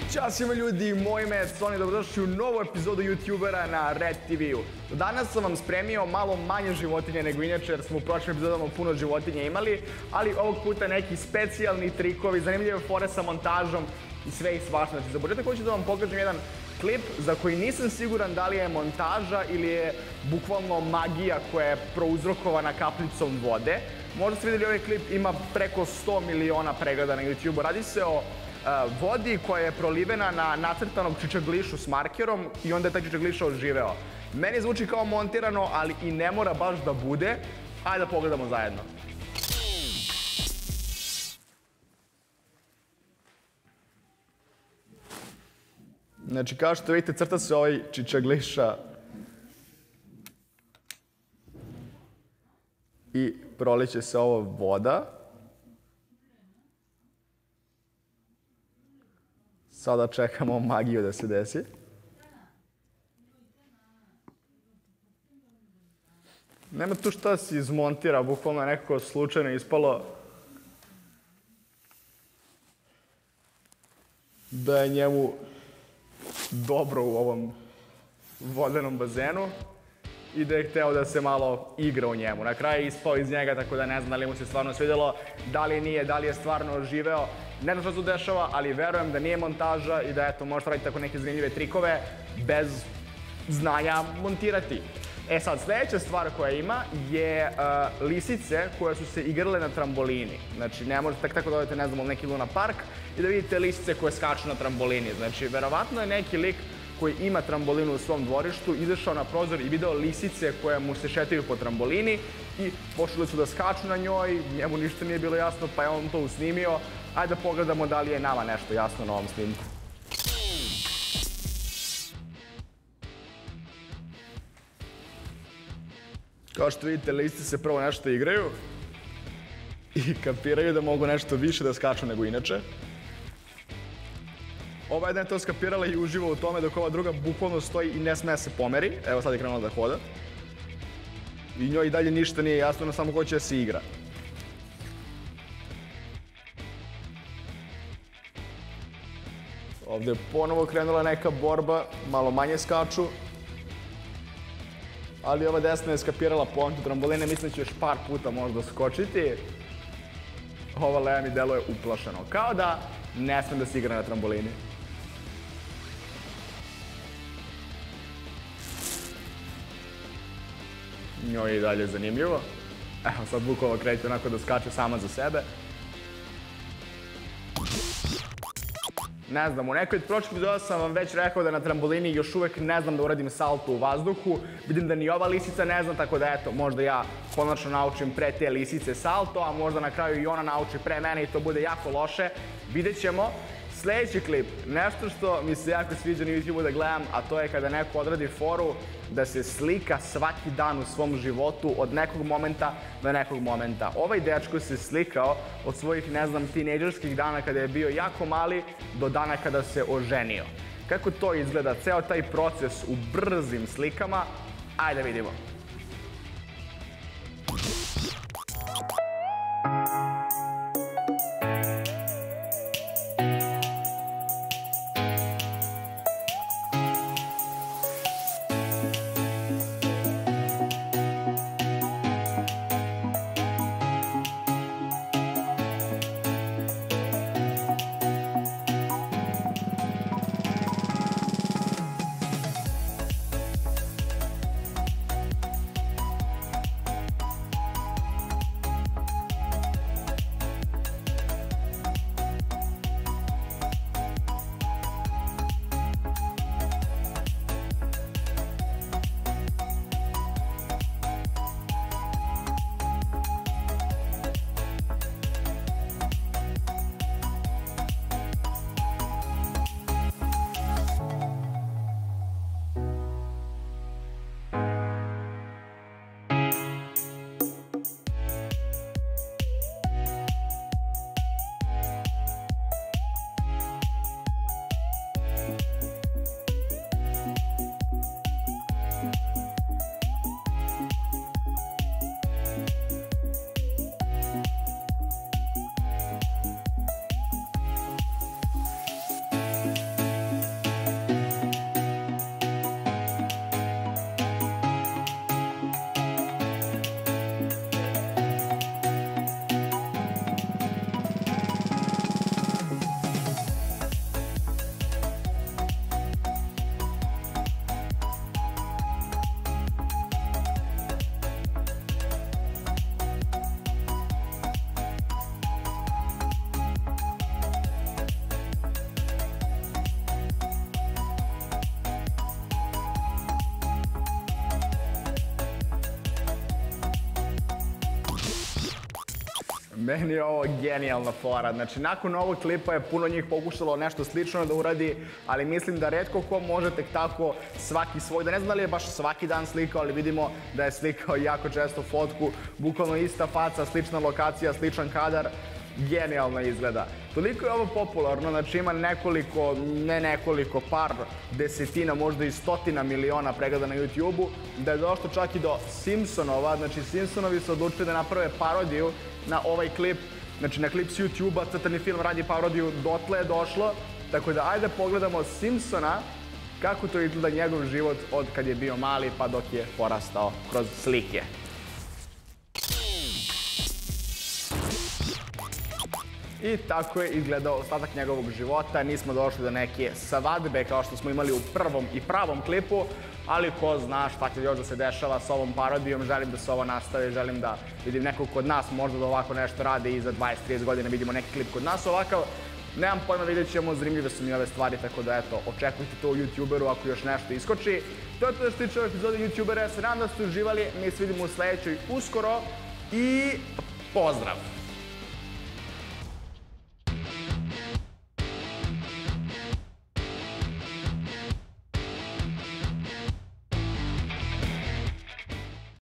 Ćao svima ljudi, moj ime je Soni, dobrodošli u novu epizodu YouTubera na Red TV-u. Danas sam vam spremio malo manje životinje nego inače jer smo u prošlim epizodama puno životinje imali, ali ovog puta neki specijalni trikovi, zanimljive fore sa montažom i sve i svašta. Znači, za početak hoću da vam pokažem jedan klip za koji nisam siguran da li je montaža ili je bukvalno magija koja je prouzrokovana kapljicom vode. Možda ste vidjeli ovaj klip, ima preko 100 miliona pregleda na YouTube-u. Radi se o vodi koja je prolivena na nacrtanog čičaglišu s markerom i onda je taj čičagliša oživeo. Meni zvuči kao montirano, ali i ne mora baš da bude. Ajde da pogledamo zajedno. Znači, kao što vidite, crta se ovaj čičagliša i proliće se ova voda. Sada čekamo magiju da se desi. Nema tu šta se izmontira, bukvalno je nekako slučajno ispalo da je njemu dobro u ovom vodenom bazenu i da je hteo da se malo igra u njemu. Na kraju je ispao iz njega, tako da ne znam da li mu se stvarno svidjelo, da li nije, da li je stvarno oživeo. Ne znam što se tu dešava, ali verujem da nije montaža i da eto, možete raditi tako neke zanimljive trikove bez znanja montirati. E sad, sljedeća stvar koja ima je lisice koje su se igrale na trambolini. Znači, ne možete tako da odete, ne znam, u neki Luna Park i da vidite lisice koje skaču na trambolini. Znači, verovatno je neki lik koji ima trambolinu u svom dvorištu, izašao na prozor i video lisice koje mu se šetaju po trambolini i počeli su da skaču na njoj, njemu ništa nije bilo jasno, pa je on to usnimio. Ajde da pogledamo da li je nama nešto jasno na ovom snimku. Kao što vidite, lisice se prvo nešto igraju i kapiraju da mogu nešto više da skaču nego inače. Ova jedna je to skapirala i uživa u tome dok ova druga bukvalno stoji i ne sme se pomeri. Evo sad je krenula da hoda. I njoj i dalje ništa nije jasno, ona samo hoće da se igra. Ovdje je ponovo krenula neka borba, malo manje skaču. Ali ova desna je skapirala poantu tramboline, mislim da će još par puta možda skočiti. Ova leva mi deluje uplašeno, kao da ne smem da se igra na trambolini. Njoj je i dalje zanimljivo. Evo sad bukvalno kreće onako da skače sama za sebe. Ne znam, u nekoj od prošlih epizoda sam vam već rekao da na trambolini još uvek ne znam da uradim salto u vazduhu. Vidim da ni ova lisica ne zna, tako da eto, možda ja konačno naučim pre te lisice salto, a možda na kraju i ona nauči pre mene i to bude jako loše. Vidjet ćemo. Sljedeći klip, nešto što mi se jako sviđa na YouTube-u da gledam, a to je kada neko odradi foru da se slika svaki dan u svom životu od nekog momenta do nekog momenta. Ovaj dečko se slikao od svojih, ne znam, tinejdžerskih dana kada je bio jako mali do dana kada se oženio. Kako to izgleda, ceo taj proces u brzim slikama, ajde vidimo. Meni je ovo genijalna fora. Znači, nakon ovog klipa je puno njih pokušalo nešto slično da uradi, ali mislim da retko ko može tek tako svaki svoj, da ne znam da li je baš svaki dan slikao, ali vidimo da je slikao jako često fotku, bukvalno ista faca, slična lokacija, sličan kadar, genijalno izgleda. Toliko je ovo popularno, znači ima nekoliko, ne nekoliko, par desetina, možda i stotina miliona pregleda na YouTube-u, da je došlo čak i do Simpsonova, znači Simpsonovi su odlučili da naprave parodiju na ovaj klip, znači na klip s YouTube-a, crtani film radi parodiju, dotle je došlo, tako da ajde pogledamo Simpsona, kako to izgleda njegov život od kad je bio mali pa dok je porastao kroz slike. I tako je izgledao ostatak njegovog života, nismo došli do neke svadbe kao što smo imali u prvom i pravom klipu, ali ko zna šta će još da se dešava sa ovom parodijom, želim da se ovo nastavi, želim da vidim nekog kod nas možda da ovako nešto radi i za 20-30 godina vidimo neki klip kod nas ovakav. Nemam pojma, vidjet ćemo, zanimljive su mi ove stvari, tako da eto, očekujte to u YouTuberu ako još nešto iskoči. To je to da se tiče ove epizode YouTubera, ja se nadam da ste uživali, mi se vidimo u sledećoj uskoro i pozdrav!